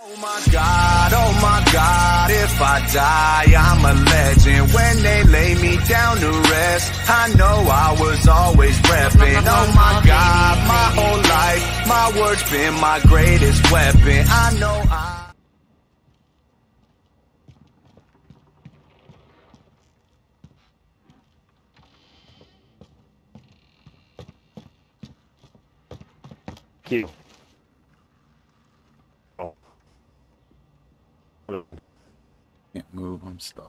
Oh my God, if I die, I'm a legend. When they lay me down to rest, I know I was always repping. Oh my God, my whole life, my words been my greatest weapon. I know Q. Oh. Can't move, I'm stuck.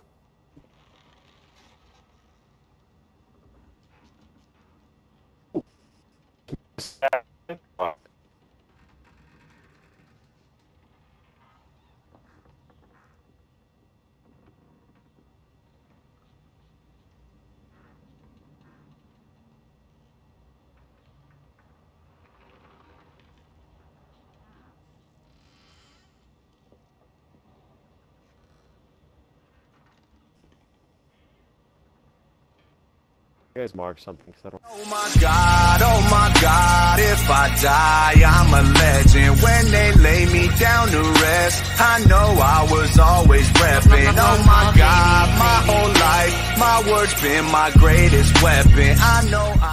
You guys mark something settle. oh my God, if I die, I'm a legend. When they lay me down to rest, I know I was always repping. Oh my God, my whole life, my words been my greatest weapon. I know